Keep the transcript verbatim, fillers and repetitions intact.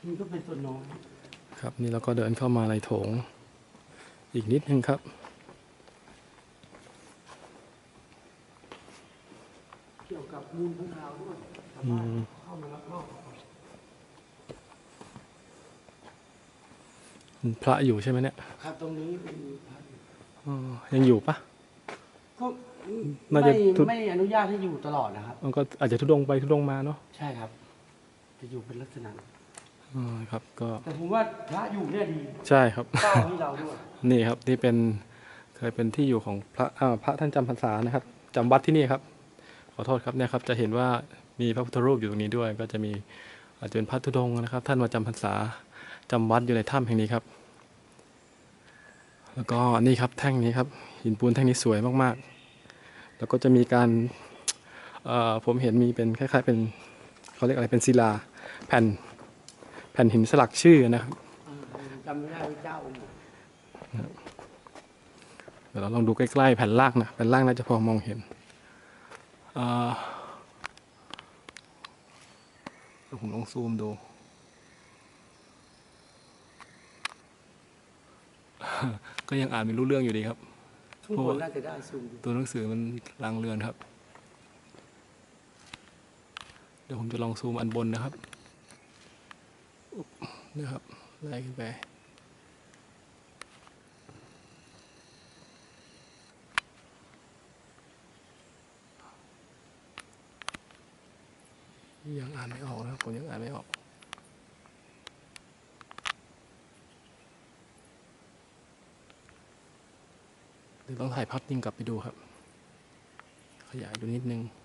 นี่ก็เป็นส่วนน้อยครับนี่เราก็เดินเข้ามาในโถงอีกนิดนึงครับเกี่ยวกับมูลข้างคาวด้วยเข้ามาแล้วก็พระอยู่ใช่ไหมเนี่ยครับตรงนี้เป็นพระยังอยู่ปะก็น่าไม่จะไม่อนุญาตให้อยู่ตลอดนะครับมันก็อาจจะทุดงไปทุดงมาเนาะใช่ครับจะอยู่เป็นลักษณะอ๋อครับก็แต่ผมว่าพระอยู่เนี่ยดีใช่ครับเฝ้าให้เราด้วยนี่ครับนี่เป็นเคยเป็นที่อยู่ของพระอ่าพระท่านจำพรรษานะครับจำวัดที่นี่ครับขอโทษครับเนี่ยครับจะเห็นว่ามีพระพุทธรูปอยู่ตรงนี้ด้วยก็จะมีอาจจะเป็นพระธุดงค์นะครับท่านมาจำพรรษาจำวัดอยู่ในถ้ำแห่งนี้ครับแล้วก็นี่ครับแท่งนี้ครับหินปูนแท่งนี้สวยมากๆแล้วก็จะมีการผมเห็นมีเป็นคล้ายๆเป็นเขาเรียกอะไรเป็นศิลาแผ่นแผ่นหินสลักชื่อนะครับจำไม่ได้เจ้าเดี๋ยวเราลองดูใกล้ๆแผ่นล่างนะแผ่นล่างน่าจะพอมองเห็นผมลองซูมดูก็ยังอ่านไม่รู้เรื่องอยู่ดีครับทุกคนน่าจะได้ซูมตัวหนังสือมันลางเรือนครับเดี๋ยวผมจะลองซูมอันบนนะครับนะครับไล่ขึ้นไปยังอ่านไม่ออกนะผมยังอ่านไม่ออกเดี๋ยวต้องถ่ายภาพนิ่งกลับไปดูครับขยายดูนิดนึง